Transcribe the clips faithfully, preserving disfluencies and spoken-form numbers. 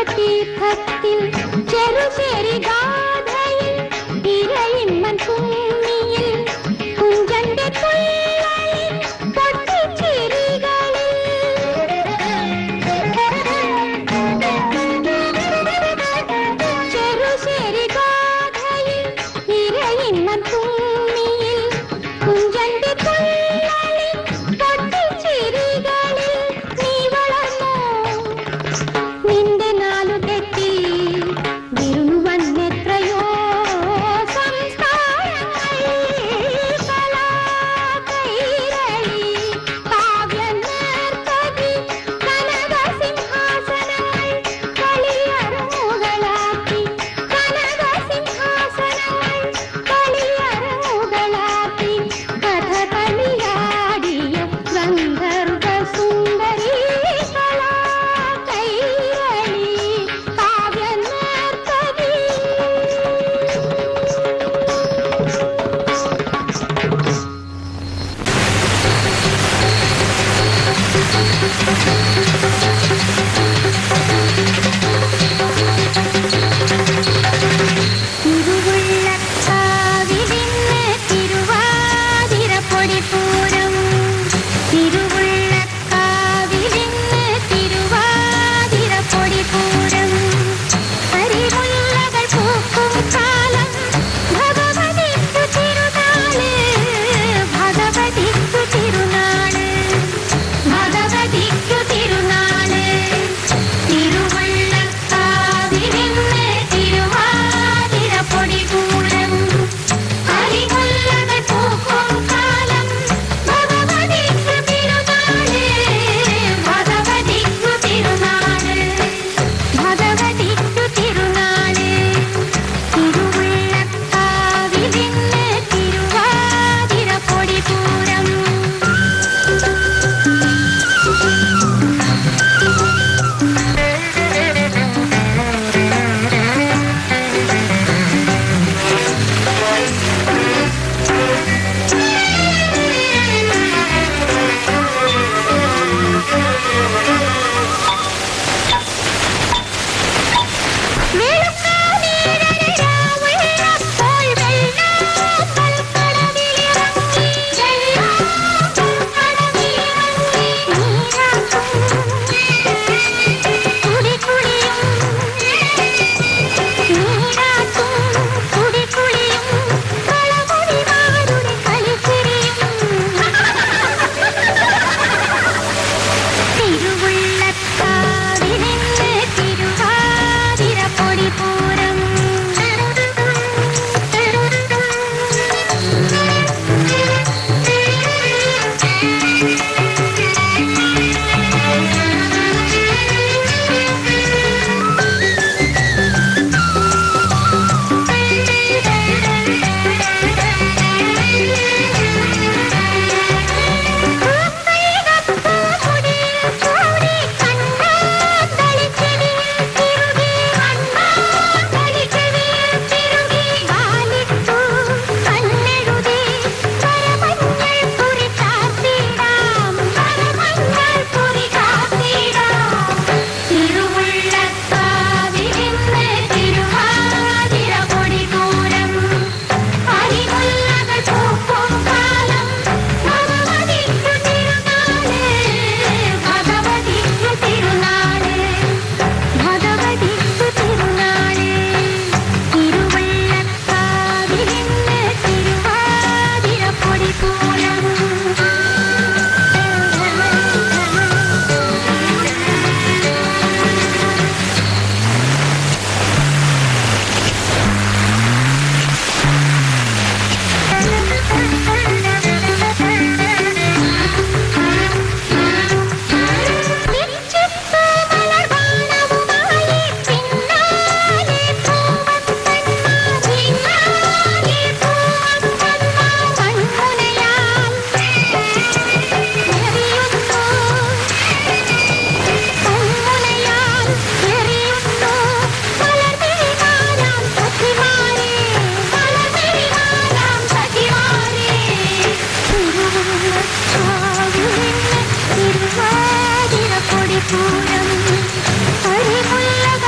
पूरम हरि मुल्लगल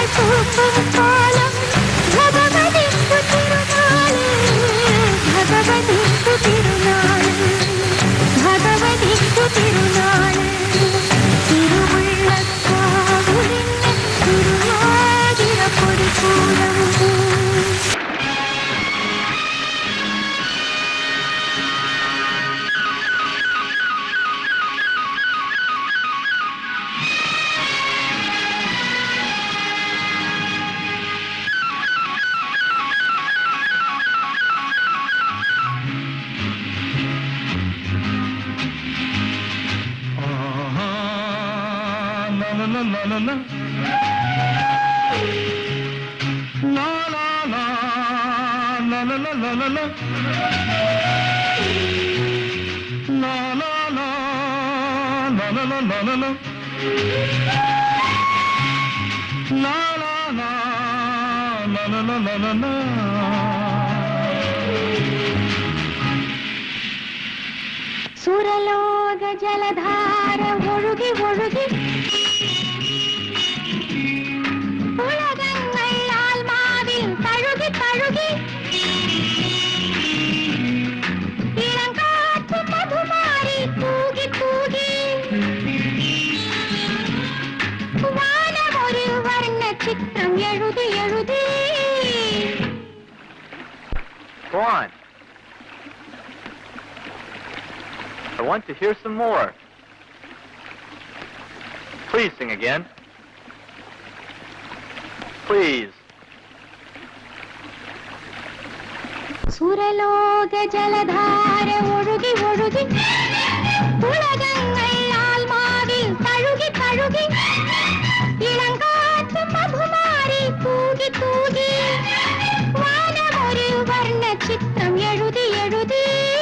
സുരലോക ജലധാര ഒഴുകി ഒഴുകി ഉലകങ്ങൾ ആത്മാവിൽ തഴുകി തഴുകി ഇളങ്കാറ്റ് മധുമാരി തൂകി തൂകി വാനമൊരു വർണ്ണ ചിത്രം എഴുതി എഴുതി. Go on. I want to hear some more. Please sing again. Please. സുരലോക ജലധാര ഒഴുകി ഒഴുകി ഉലകങ്ങൾ ആത്മാവിൽ തഴുകി തഴുകി ഇളങ്കാറ്റ് മധുമാരി തൂകി തൂകി വാനമൊരു വർണ്ണ ചിത്രം എഴുതി എഴുതി.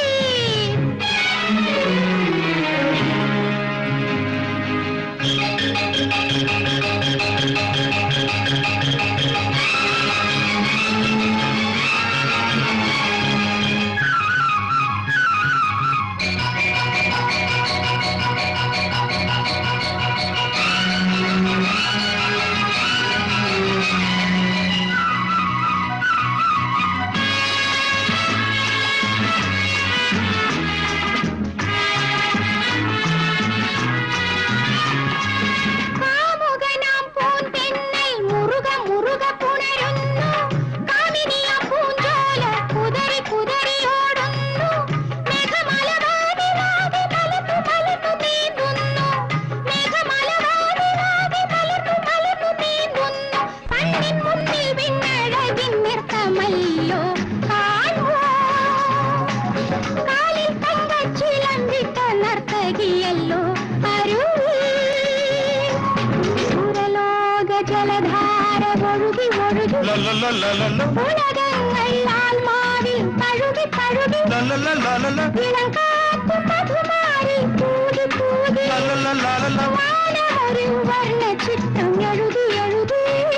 ഉലകങ്ങൾ ആത്മാവിൽ തഴുകി തഴുകി ഇളങ്കാറ്റ് മധുമാരി തൂകി തൂകി വാനമൊരു വർണ്ണ ചിത്രം എഴുതി എഴുതി.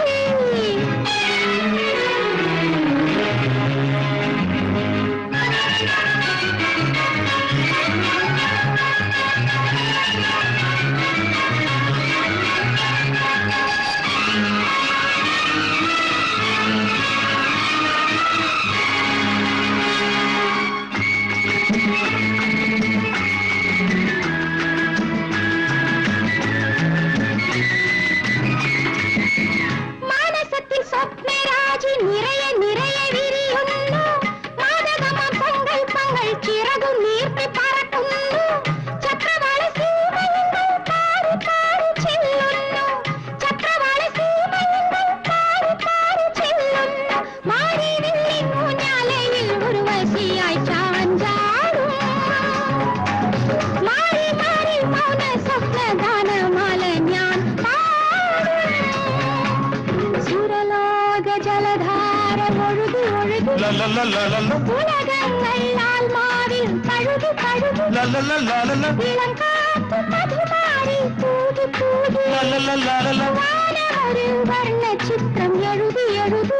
ഉലകങ്ങൾ ആത്മാവിൽ തഴുകി തഴുകി ഇളങ്കാറ്റ് മധുമാരി തൂകി തൂകി വാനമൊരു വർണ്ണ ചിത്രം എഴുതി എഴുതി.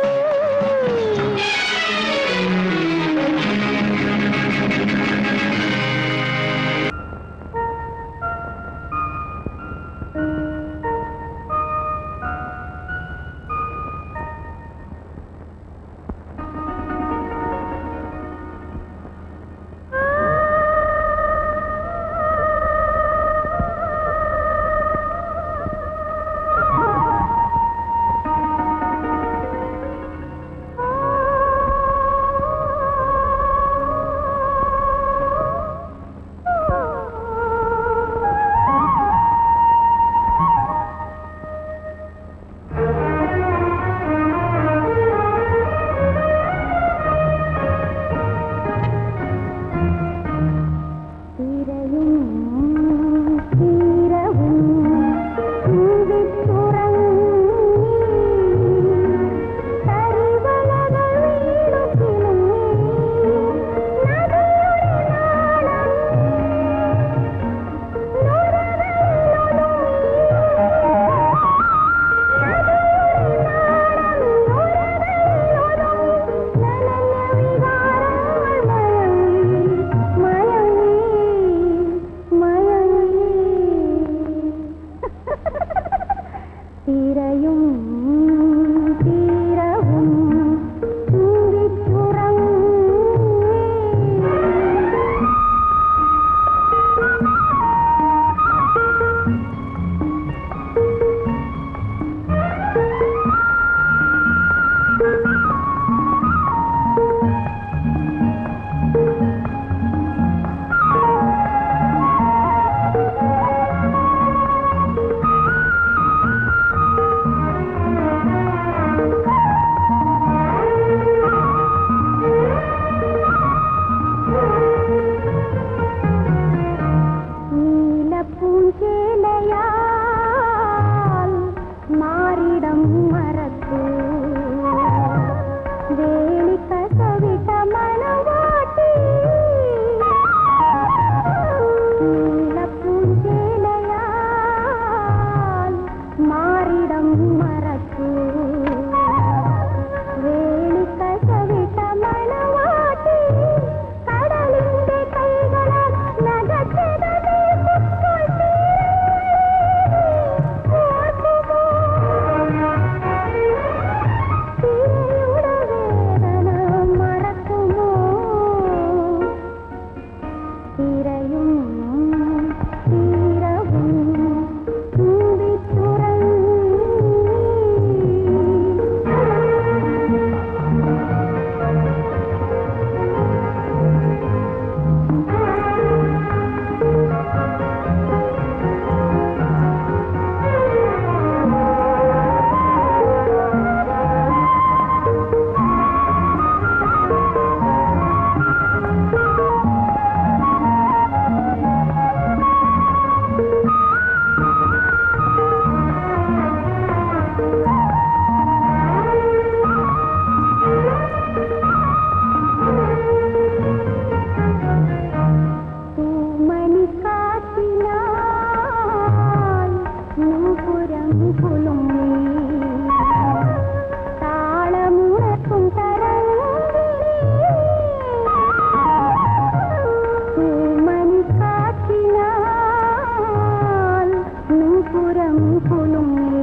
സ്വരം കുലുങ്ങി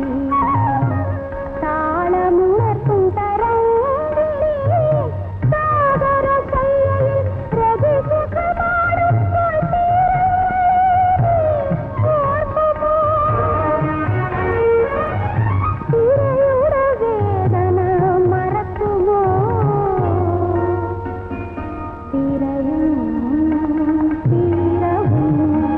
താളമുണർത്തും തരംഗിളി സാഗര ശയ്യയിൽ രതിസുഖമാടുമ്പോൾ തിരയുടെ വേദന മറക്കുമോ തിരയും തീരവും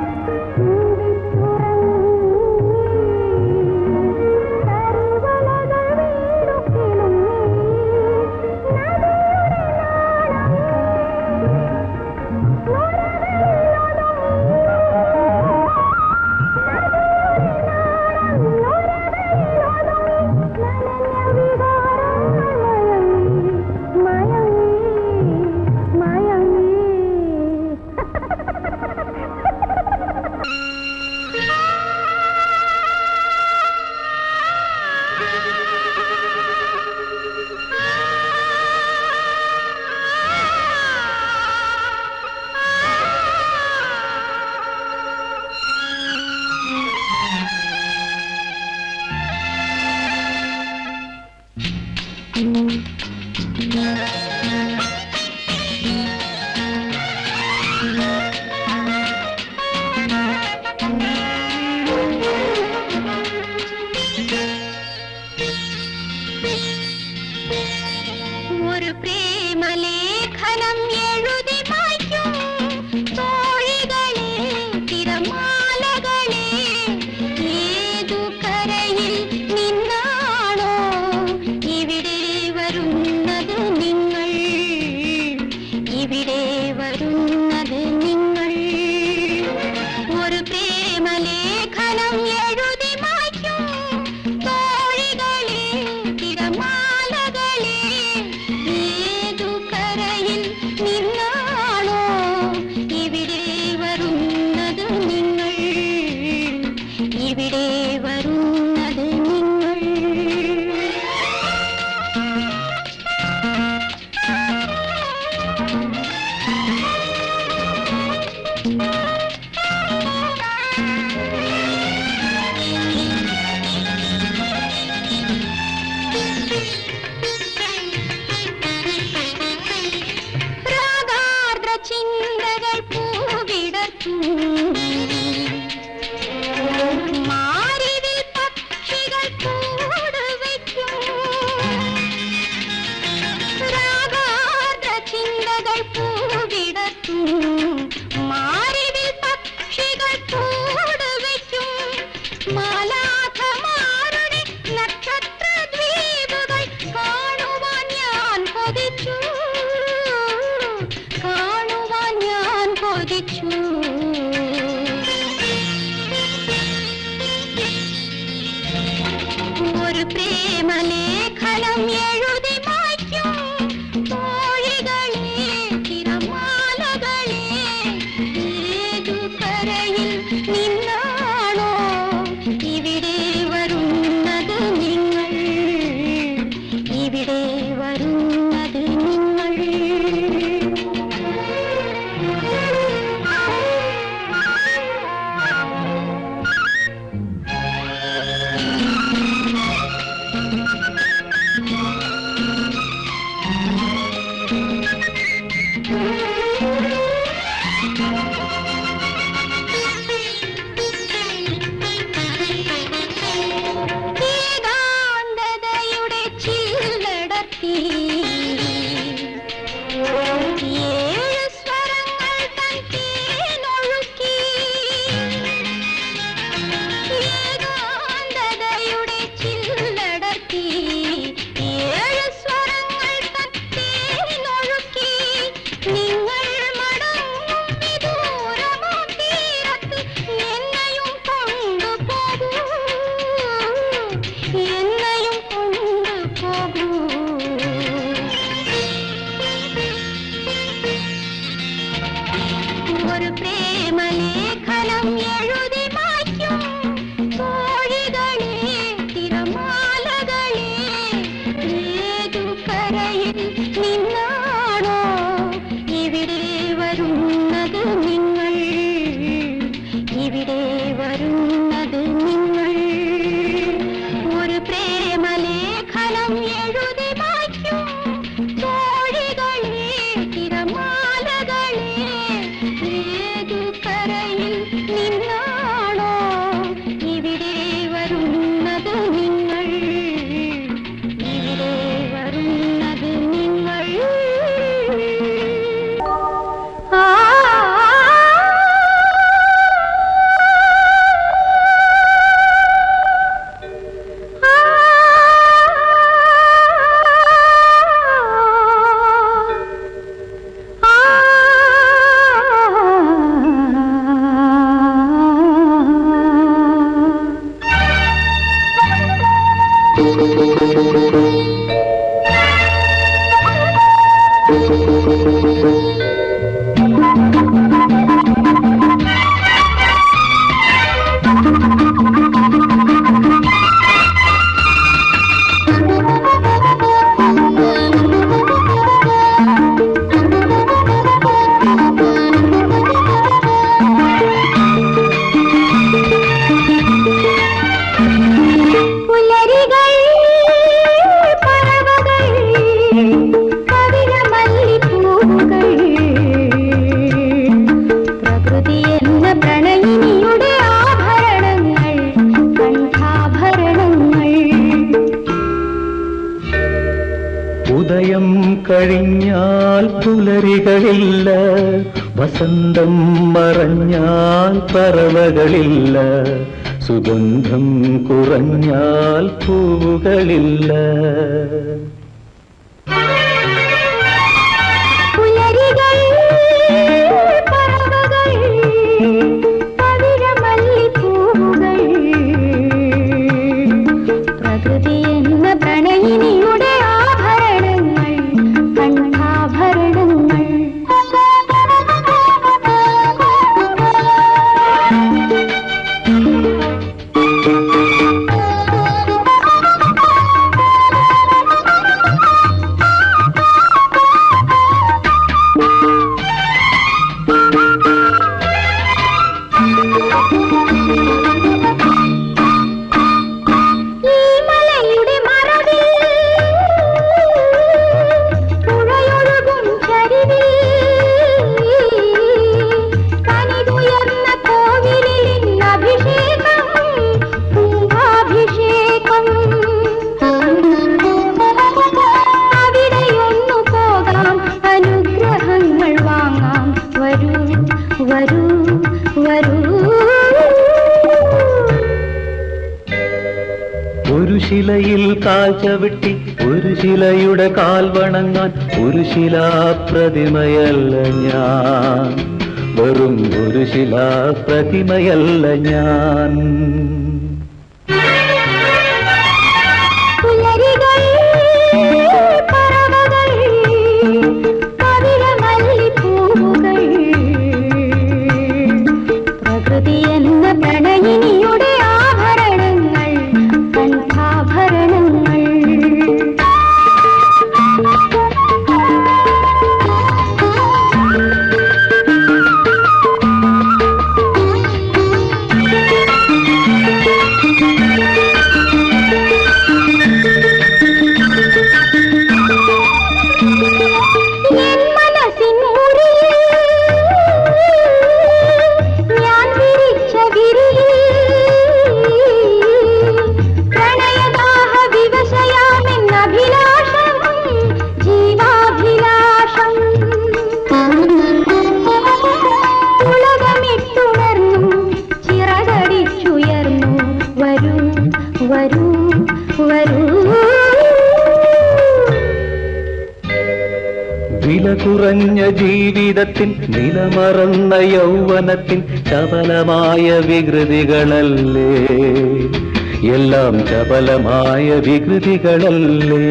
ഒരു പ്രേമലേഖനം എഴുതി മായ്ക്കും തോഴികളെ തിരമാലകളെ ഏതു കരയിൽ നിന്നാണോ ഇവിടെ വരുന്നത് നിങ്ങൾ ഇവിടെ വരുന്നത് നിങ്ങൾ ഒരു പ്രേമലേഖനം എഴുതി മായ്ക്കും തോഴികളെ തിരമാലകളെ ഏതു കരയിൽ നിന്നാണോ ഇവിടെ വരുന്നത് നിങ്ങൾ ഇവിടെ വരുന്നത് നിങ്ങൾ രാഗാർദ്ര ചിന്തകൾ പൂവിടർത്തും മാരിവിൽ പക്ഷികൾ കൂടുവയ്ക്കും രാഗാർദ്ര ചിന്തകൾ പൂവിടർത്തും മാരിവിൽ പക്ഷികൾ കൂടുവയ്ക്കും മാലാഖമാരുടെ നക്ഷത്ര ദ്വീപുകൾ കാണുവാൻ ഞാൻ കൊതിച്ചു കാണുവാൻ ഞാൻ കൊതിച്ചു ഒരു പ്രേമലേഖനം എഴുതി മായ്ക്കും തോഴികളെ തിരമാലകളെ ഏതു കരയിൽ നിന്നാണോ ഇവിടെ വരുന്നത് നിങ്ങൾ ഇവിടെ വരുന്നത് നിങ്ങൾ Thank you. കഴിഞ്ഞാൽ പുലരികളില്ല, വസന്തം മറഞ്ഞാൽ പറവകളില്ല, സുഗന്ധം കുറഞ്ഞാൽ പൂവുകളില്ല. ഒരു ശിലയിൽ കാൽ ചവിട്ടി ഒരു ശിലയുടെ കാൽ വണങ്ങാൻ ഒരു ശിലാപ്രതിമയല്ല ഞാൻ, വെറും ഒരു ശിലാപ്രതിമയല്ല ഞാൻ. വില കുറഞ്ഞ ജീവിതത്തിൻ നിലമറന്ന യൗവനത്തിൻ ചപലമായ വികൃതികളല്ലേ, എല്ലാം ചപലമായ വികൃതികളല്ലേ.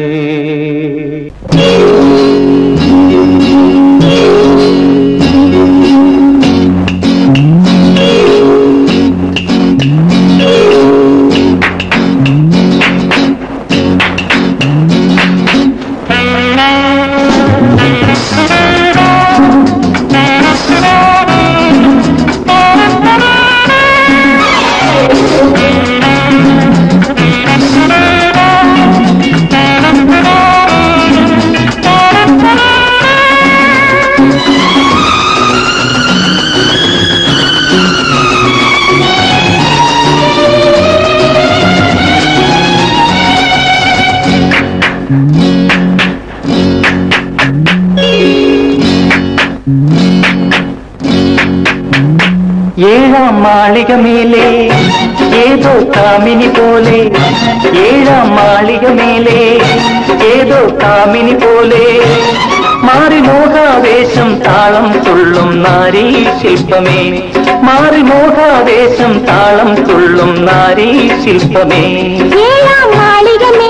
ഏഴാം മാളിക മേലെ ഏതോ കാമിനി പോലെ, ഏഴാം മാളിക മേലെ ഏതോ കാമിനി പോലെ, മാറി മോഹാവേശം താളം തുള്ളും നാരീ ശില്പമേ, മാറി മോഹാവേശം താളം തുള്ളും നാരീ ശില്പമേ. ഏഴാം മാളിക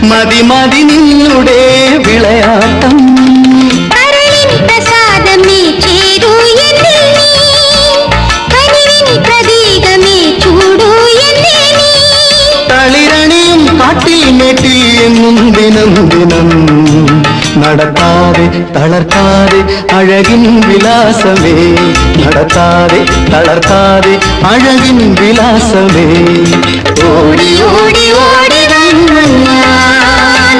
മതി മതി നിന്നുടെ വിളയാട്ടം കരളിൻ പ്രസാദമേ ചേരൂ എന്നിൽ നീ കനിവിൻ പ്രതീകമേ ചൂടൂ എന്നിൽ നീ തളിരണിയും കാട്ടിൽ മേട്ടിൽ എന്നും ദിനം ദിനം നടത്താതെ തളർത്താതെ അഴകിൻ വിലാസമേ നടത്താതെ തളർത്താതെ അഴകിൻ വിലാസമേ ഓടി ഓടി ഓടി വന്നു ഞാൻ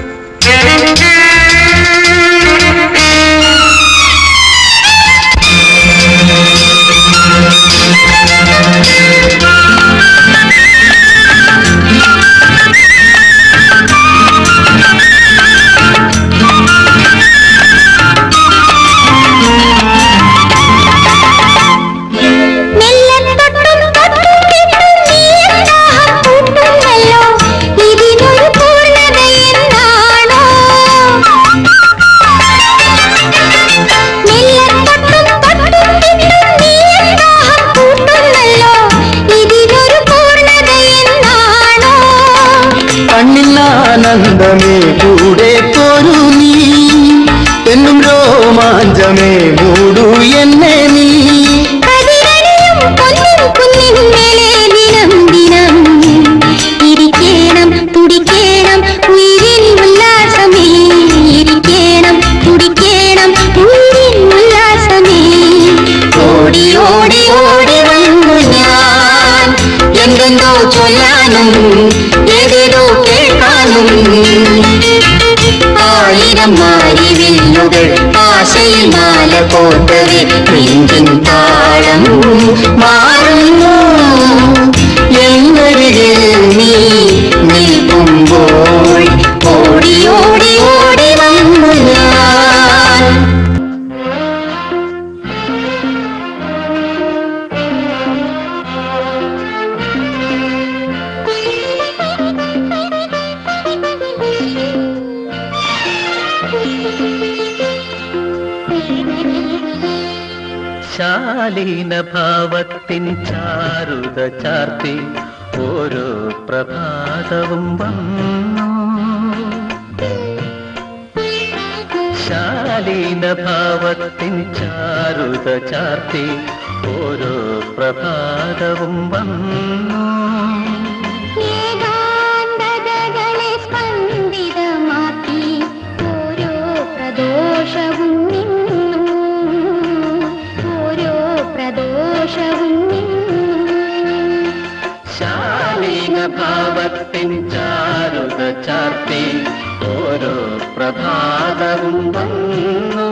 ആനന്ദമേ കൂടെ പോരു നീ എന്നും രോമാഞ്ചമേ മൂടു എന്നെ നീ കതിരണിയും പൊന്നും കുന്നിൻ മേലെ ദിനം ദിനം ഇരിക്കണം തുടിക്കണം ഉയിരിൻ ഉല്ലാസമേ ഇരിക്കണം തുടിക്കണം ഉയിരിൻ ഉല്ലാസമേ ഓടി ഓടി ഓടി വന്നു ഞാൻ എന്തെന്തോ ചൊല്ലാനും ഏതേതോ കേൾക്കാനും ആയിരം മാരിവില്ലുകൾ ആശയിൽ മാല കോർത്തവേ നെഞ്ചിൻ താളം മാറുന്നു എന്നരികിൽ നീ നിൽക്കുമ്പോൾ ഓടി ഓടി ഓടി വന്നു ഞാൻ ശാലീന ഭാവത്തിൻ ചാരുത ചാർത്തി ഓരോ പ്രഭാതവും വന്നു ശാലീന ഭാവത്തിൻ ചാരുത ചാർത്തി ഓരോ പ്രഭാതവും വന്നു ഏകാന്തതകളെ സ്പന്ദിതമാക്കി ഓരോ പ്രദോഷവും നിന്നു ഓരോ പ്രദോഷവും ശാലീന ഭാവത്തിൻ ചാരുത ചാർത്തി ഓരോ പ്രഭാതവും വന്നു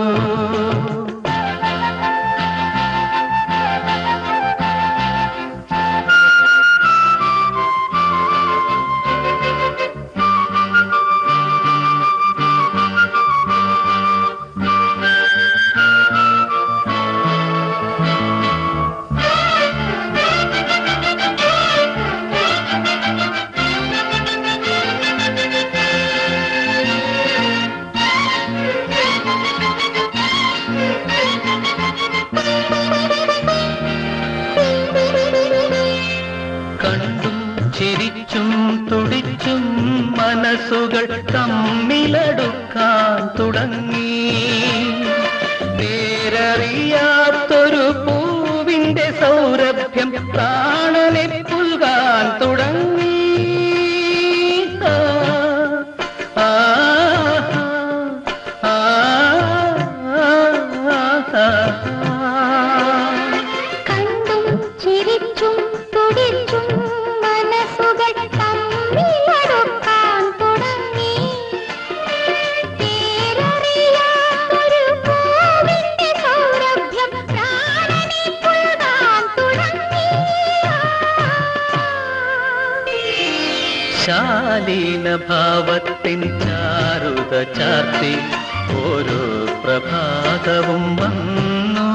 കണ്ടും ചിരിച്ചും തുടിച്ചും മനസ്സുകൾ തമ്മിലടുക്കാൻ തുടങ്ങി പേരറിയാത്തൊരു പൂവിന്റെ സൗരഭ്യം പ്രാണനെ പുൽകാൻ തുടങ്ങി ആ, ആ, ആ, ആ, ആ. കണ്ടും ചിരിച്ചും തുടിച്ചും മനസ്സുകൾ തമ്മിലടുക്കാൻ തുടങ്ങി പേരറിയാത്തൊരു പൂവിന്റെ സൗരഭ്യം പ്രാണനെ പുൽകാൻ തുടങ്ങി ശാലീന ഭാവത്തിൻ ചാരുത ചാർത്തി ഓരോ പ്രഭാതവും വന്നു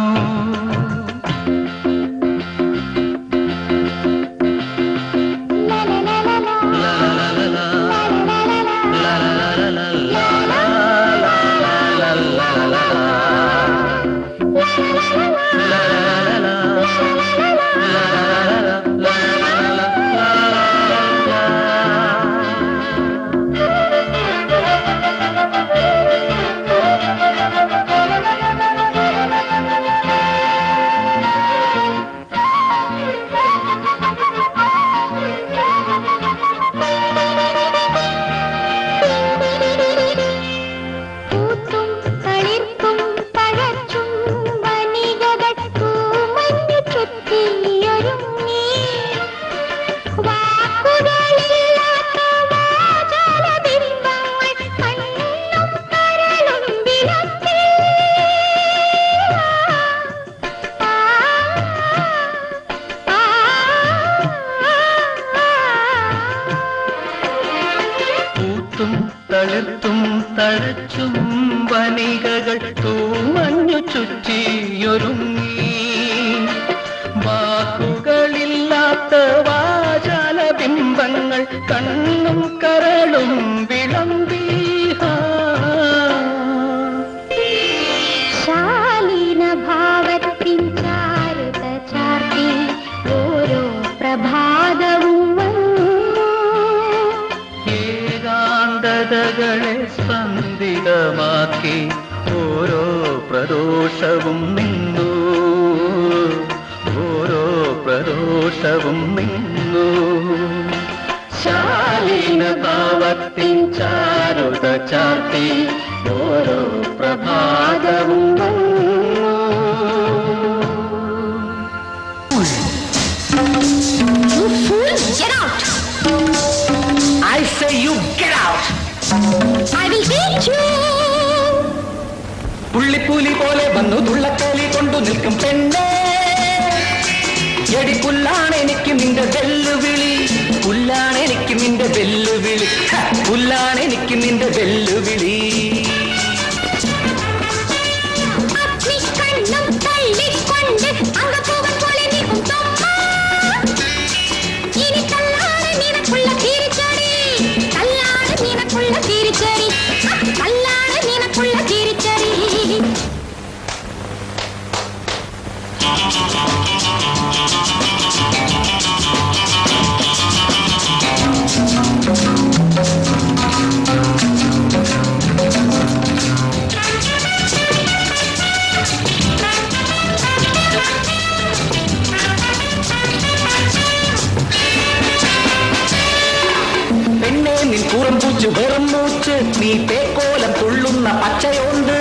തഴച്ചും വനികകൾ തൂമഞ്ഞു ചുറ്റിയൊരുങ്ങി വാക്കുകളില്ലാത്ത വാചാല ബിംബങ്ങൾ കണ്ണും കരളും വിളമ്പി ശാലീന ഭാവത്തിൻ ചാരുത ചാർത്തി ഓരോ പ്രഭാതവും ഏകാന്തതകളെ സ്പന്ദിതമാക്കി ഓരോ പ്രദോഷവും നിന്നു ഓരോ പ്രദോഷവും നിന്നു ശാലീന ഭാവത്തിൻ ചാരുത ചാർത്തി ഓരോ പ്രഭാതവും You fool, get out! I say you get out! I will beat you! പുള്ളിപ്പൂലി പോലെ വന്നു തുള്ളക്കേലി കൊണ്ടു നിൽക്കും പെണ്ണേ എടി പുല്ലാണ് എനിക്ക് നിന്റെ വെല്ലുവിളി പുല്ലാണ് എനിക്ക് നിന്റെ വെല്ലുവിളി പുല്ലാണ് എനിക്ക് നിന്റെ വെല്ലുവിളി കണ്ണും തള്ളിക്കൊണ്ട് അങ്കപ്പൂവൻ പോലെ നീക്കും തൊമ്മ ഇനി കല്ലാണ് നിനക്കുള്ള തിരിച്ചടി കല്ലാണ് നിനക്കുള്ള തിരിച്ചടി കല്ലാണ് നിനക്കുള്ള തിരിച്ചടി പെണ്ണെ നിൻ കൂറം പൂച്ച് വെറും മൂച്ച് നീ പേക്കോലം തുള്ളുന്ന പച്ചയോണ്ട്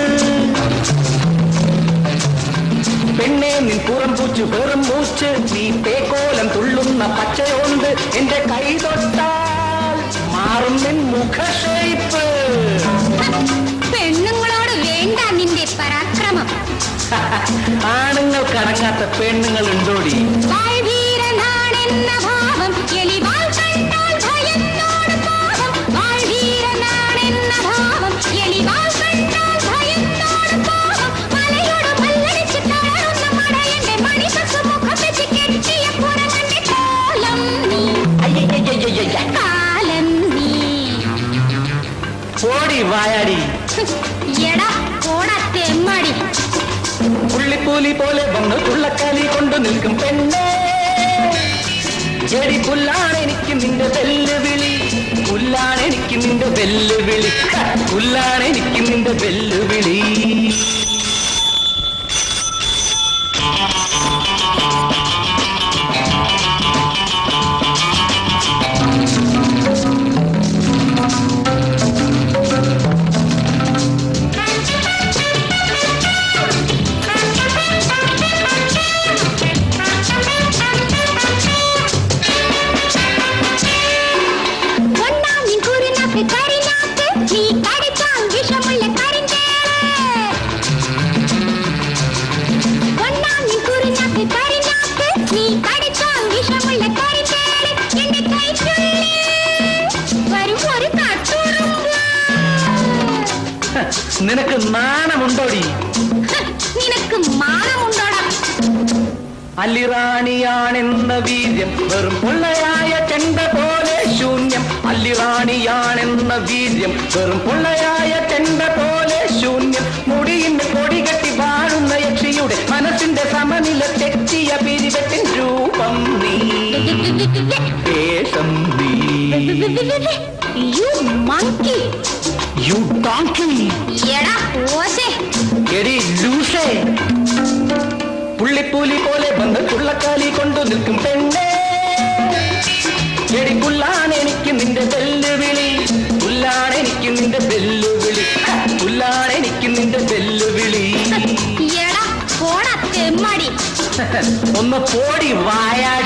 പെണ്ണെ നിൻ കൂറം പൂച്ച് വെറും മൂച്ച് നീ പേക്കോലം തുള്ളുന്ന പച്ചയോണ്ട് എന്റെ കൈ തൊട്ടാൽ മാറും നിൻ മുഖഷേപ്പ് പെണ്ണുങ്ങളോട് വേണ്ട നിന്റെ പരാക്രമം ആണുങ്ങൾക്ക് അടങ്ങാത്ത പെണ്ണുങ്ങൾ ഉണ്ടോടി വാൾവീരനാണെന്ന ഭാവം എലിവാൾ കണ്ടാൽ ഭയന്നോട് പാവം വാൾവീരനാണെന്ന ഭാവം എലിവാൾ കണ്ടാൽ ഭയന്നോട് പാവം മലയോട് മല്ലടിച്ച് തളരുന്ന മടയന്റെ മണിപസു മുഖം വെച്ച് കെട്ടിയ പുറകന്റെ കാലം നീ കാലം നീ ഓടി വായാടി എടാ ഓടാ തെമ്മടി പുള്ളിപ്പൂലി പോലെ വന്ന് തുള്ളക്കാലി കൊണ്ടു നിൽക്കും പെണ്ണേ എടി പുല്ലാണ് എനിക്ക് നിന്റെ വെല്ലുവിളി പുല്ലാണ് എനിക്ക് നിന്റെ വെല്ലുവിളി പുല്ലാണ് എനിക്ക് നിന്റെ വെല്ലുവിളി നിനക്ക് നാണമുണ്ടോടി നിനക്ക് മാനമുണ്ടോടാ അല്ലിറാണിയാണെന്ന വീര്യം വെറും പൊള്ളയായ ചെണ്ട പോലെ ശൂന്യം അല്ലിറാണിയാണെന്ന വീര്യം വെറും പൊള്ളയായ ചെണ്ട പോലെ ശൂന്യം മുടിയിന്റെ കൊടി കെട്ടി വാഴുന്ന യക്ഷിയുടെ മനസ്സിന്റെ സമനില തെറ്റിയ പിരിവെട്ടിൻ രൂപം നീ വേഷം നീ You monkey! You donkey! എടാ ഓശേ എടി ലൂസേ പുള്ളിപ്പൂലി പോലെ വന്ന് തുള്ളക്കാലി കൊണ്ടു നിൽക്കും പെണ്ണേ എടി പുല്ലാണ് എനിക്ക് നിന്റെ വെല്ലുവിളി പുല്ലാണ് എനിക്ക് നിന്റെ വെല്ലുവിളി പുല്ലാണ് എനിക്ക് നിന്റെ വെല്ലുവിളി എടാ പോടാ തെമ്മടി ഒന്ന് പോടി വായാടി